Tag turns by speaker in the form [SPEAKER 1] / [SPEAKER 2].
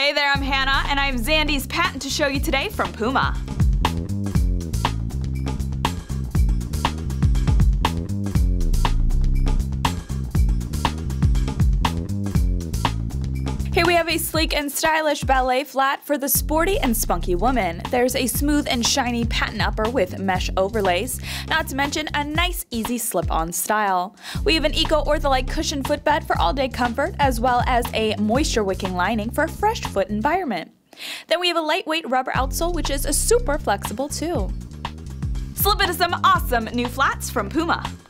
[SPEAKER 1] Hey there, I'm Hannah, and I have Zandy's patent to show you today from PUMA. Here we have a sleek and stylish ballet flat for the sporty and spunky woman. There's a smooth and shiny patent upper with mesh overlays, not to mention a nice easy slip-on style. We have an eco-ortholite cushion footbed for all-day comfort, as well as a moisture-wicking lining for a fresh foot environment. Then we have a lightweight rubber outsole, which is super flexible too. Slip into some awesome new flats from PUMA.